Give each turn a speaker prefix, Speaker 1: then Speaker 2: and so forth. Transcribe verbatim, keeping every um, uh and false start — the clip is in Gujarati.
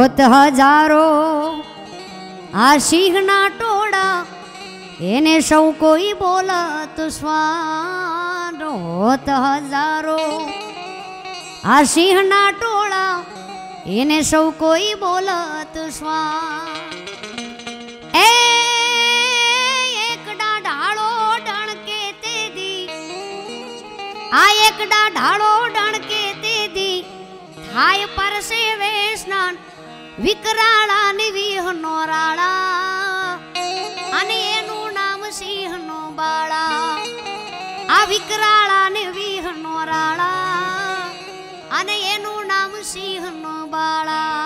Speaker 1: હોત હજારો આ સિંહના ટોળા એને સૌ કોઈ બોલત શ્વાન હોત હજારો આ સિંહના ટોળા એને સૌ કોઈ બોલત શ્વાન એ એકડા ઢાળો ડણકે તેદી આ એકડા ઢાળો ડણકે તેદી થાય પરસે વે સ્નાન વિકરાળા ને વિહનો રાળા અને એનું નામ સિંહનો બાળા આ વિકરાળા ને વિહનો રાળા અને એનું નામ સિંહનો બાળા